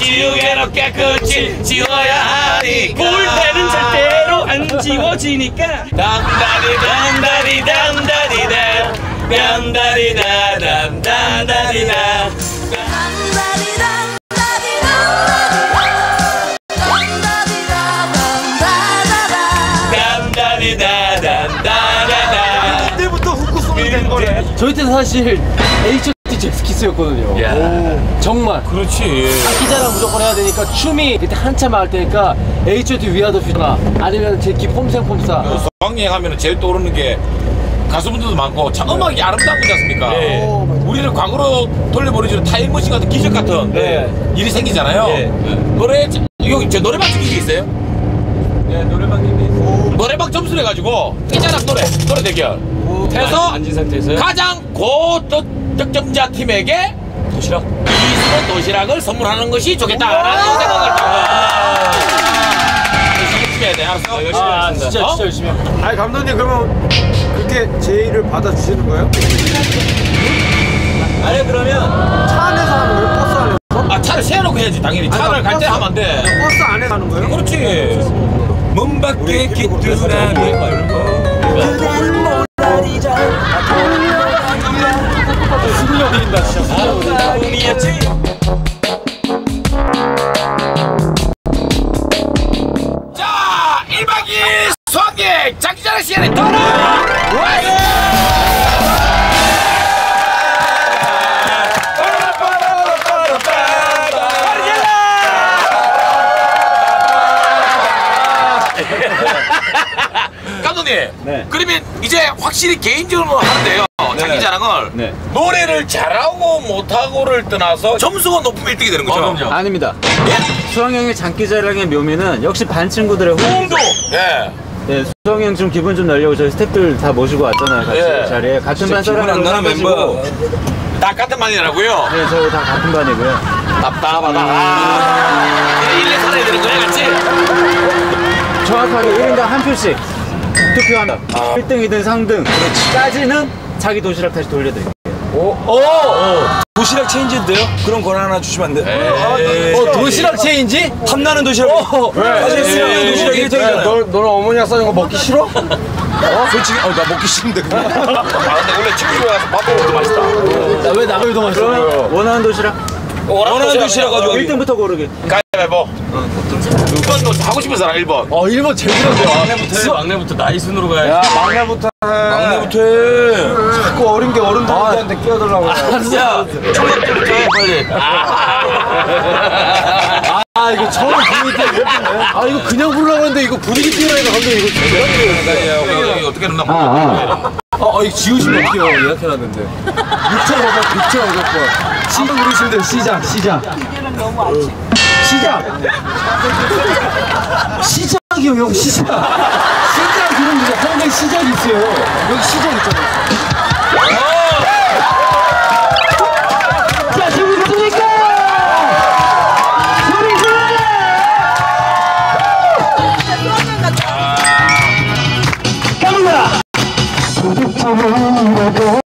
지우개로 깨끗이 지워야 하니까 볼 때는 절대로 안 지워지니까. 담다리 담다리 담다리다 담다리다 담다리다 그때부터 후크송이 된 거네. 저희 때는 사실 H.O.T 잭스키스였거든요. 야. 정말. 그렇지. 기자랑 무조건 해야 되니까 춤이 그때 한참 할 때니까 H.O.T 위아더 퓨나 아니면 제키 폼생 폼사. 수학여행 하면 제일 떠오르는 게 가수분들도 많고 참 음악이 아름다운 거지 않습니까? 네. 우리를 과거로 돌려보내주는 타임머신 같은 기적 같은 네. 일이 생기잖아요. 네. 노래 여기 저 노래방 찍기 있어요? 네, 노래방 얘기. 노래방 점수를 해가지고 삐자락 노래 대결 해서 앉은 상태에서요? 가장 고득점자 팀에게 도시락? 이수원 도시락을 선물하는 것이 좋겠다라는 생각을 하고 열심히 해야 돼. 알았어? 열심히 하겠습니다. 진짜 열심히 합니다. 아니 감독님 그러면 그렇게 제의를 받아주시는 거예요? 아니 그러면 차 안에서 하는 거예요? 버스 안에서? 아 차를 세워놓고 해야지 당연히. 차를 갈 때 하면 안 돼. 버스 안에서 하는 거예요? 그렇지. 문 밖에 기뚜라미 승려 드린다 진짜. 자 1박 2일 수학여행 장기자랑 시간에 돌아왔습니다. 감독님, 네. 그러면 이제 확실히 개인적으로 하는데요. 장기자랑을 네. 노래를 잘하고 못하고를 떠나서 점수가 높으면 1등이 되는 거죠. 그럼요. 아닙니다. 수학여행의 장기자랑의 묘미는 역시 반 친구들의 호응도. 예. 네, 수학여행 좀 기분 좀 내려고 저희 스태프들 다 모시고 왔잖아요. 같이 예. 자리에 같은 반 사람들 나는 멤버. 다 같은 반이라고요? 네, 저 다 같은 반이고요. 답답하다. 일내 살아야 되는 거야, 같이? 정확하게 1인당 한 표씩 투표하면 1등이든 상등 까지는 자기 도시락 다시 돌려드릴게요. 도시락 체인지인데요? 그런 권한 하나 주시면 안 돼요? 도시락 체인지? 탐나는 도시락. 사실 수영형 도시락이 되잖아요. 너는 어머니가 싸는 거 먹기 싫어? 솔직히 나 먹기 싫은데. 아, 근데 원래 친구 와서 밥 먹어도 맛있다. 왜 나를 더 마셔? 원하는 도시락? 원하는 도시락 가지고 1등부터 고르게. 가위바위보. 6번도 하고 싶은 사람 1번. 1번 제일 어려워. 막내부터 나이 순으로 가야지. 야 막내부터 해. 막내부터 해. 자꾸 어린 게 어른들한테 끼어들라고 그래. 야, 총각부터 해, 빨리. 이거 처음 분위기 때문에. 이거 그냥 부르려고 했는데 이거 분위기 띄우라니까 감독님 이거 여기 어떻게 했나? 이거 지우시면 어떡해요. 예약해놨는데. 6,500번. 시작 누르시면 돼요. 시작. 시작. 시작이요 형 시작. 시작 그런 거 항상 시작이 있어요. 여기 시작 있잖아요. 자 준비됐습니까? 소리 질러! 갑니다. 소득점이라고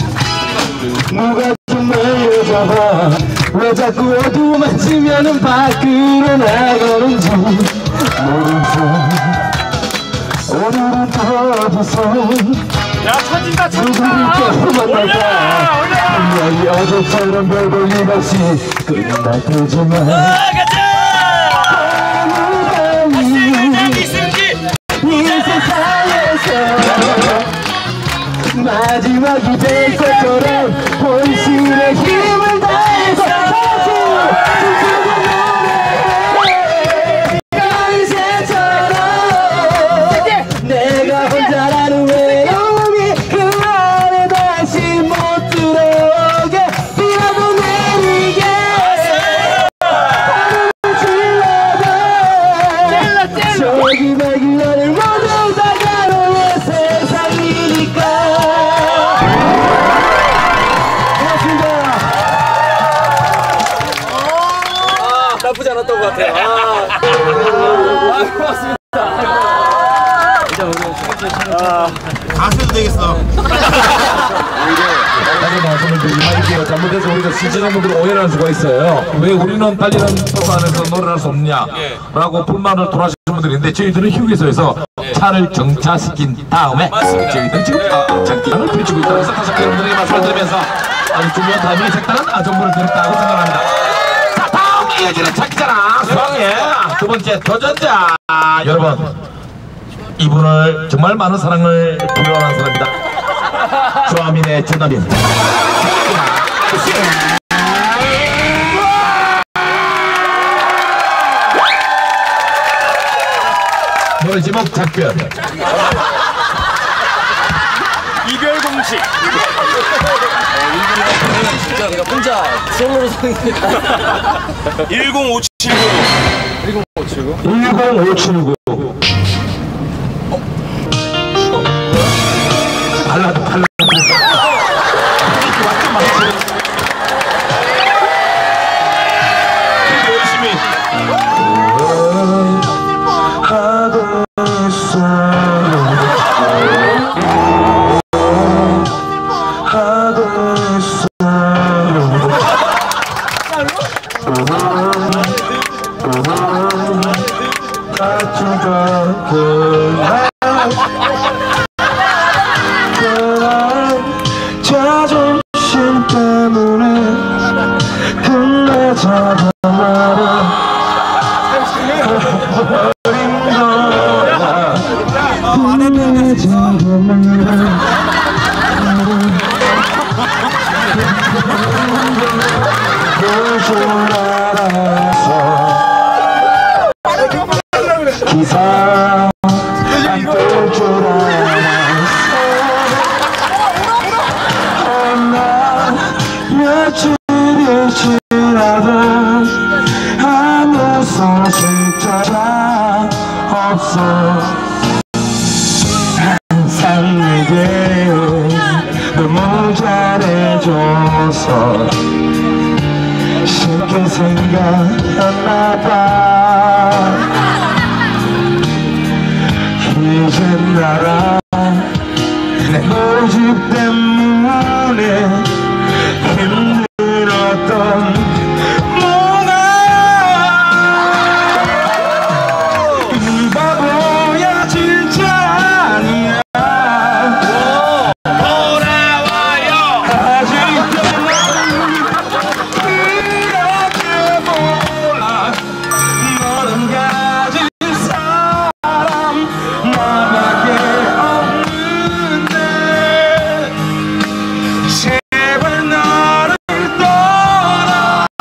누가 좀 날려잡아 왜 자꾸 어두워만 지면은 밖으로 나가는지 모르겠어. 오늘은 또 어디서 야 쳐진다 누구를 만날까. 분명히 어제처럼 별 볼 일 없이 끝날 테지만 이 세상에서 마지막이 될 것처럼 본신의 힘을 다해서 다시 강세처럼 내가 혼자라는 외로움이 그 안에 다시 못 들어오게 비라도 내리게 하늘을 질러도 저기 백일 너를 모두 다 가로의 세상이니까. 나쁘지 않았던 것 같아요. 고맙습니다. 일단 오늘 가수도 되겠어. 다시 말씀을 드리면 잘못해서 우리가 시청자 분들 오해를 할 수가 있어요. 왜 우리는 달리는 도로 안에서 노래를 할 수 없냐라고 불만을 돌아하시는 분들이 있는데 저희들은 휴게소에서 차를 정차시킨 다음에 저희들은 지금 장기를 펼치고 있다고 해서 다시 한번 여러분들에게 말씀을 드리면서 아주 중요한 타이밍에 색다른 정보를 드렸다고 생각합니다. 자, 다음 이어지는 장기자랑 수학의 두 번째 도전자 여러분, 이분을 정말 많은 사랑을 부여하는 사람입니다. 조아민의 전남인 노래 제목 작별. 이별 공식. 진짜 내가 혼자 솔로로 사는 게 10579. 10579 발라드 열심히. 하고 있어요. 하고 있어요. 같이가 자존심 때문에 끝내자던 말은 버린 거야. 끝내자던 말은 볼줄 알았어. 기사 안뜰줄 알았어. 나 며칠이 지나도 아무 소식조차 없어. 항상 내게 너무 잘해줘서 쉽게 생각했나봐. 이젠 알아, 내 모집 때문에 힘들었던 뭐가 이 바보야 진짜 아니야. 돌아와요. 아직도 이렇게 몰라. 너는 가진 사람 나밖에 없는데 제발 나를 떠나가지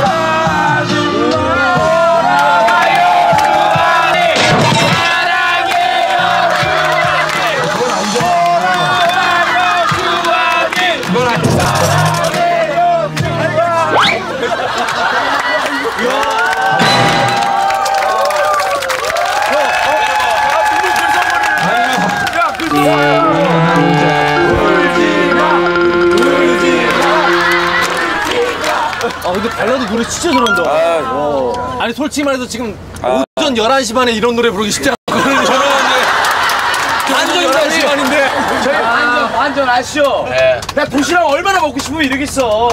아 근데 발라드 노래 진짜 잘한다. 아니 솔직히 말해서 지금 오전 11시 반에 이런 노래 부르기 쉽지 않거든요. 저는 완전 11시 반인데 저희 완전 아시죠? 네. 나 도시락 얼마나 먹고 싶으면 이러겠어.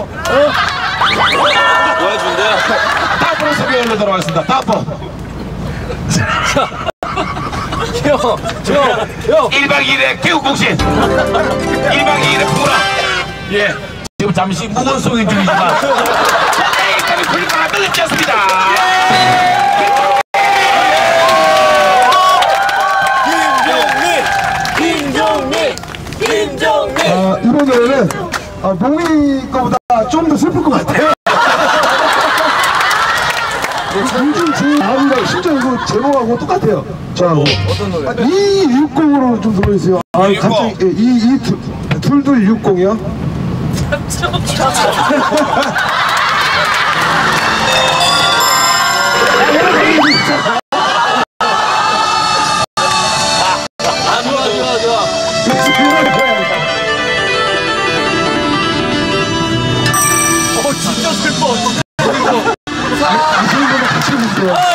도와준대. 따포로 소개 올리도록 하겠습니다. 따포 형 1박 2일의 개국공신 1박 2일의 풍라. 예, 지금 잠시 무건송행 중이지만 일단은 불가가 늦지 않습니다. 김정민 이번 노래는 몽이 거보다 좀 더 슬플 것 같아요. 요즘 제 마음과 심지어 이거 제목하고 똑같아요. 저하고. 어떤 노래? 260으로 좀 들어주세요. 갑자기 2260이요? 좋아. 진짜 슬퍼. 아시는 분들 같이 해주세요.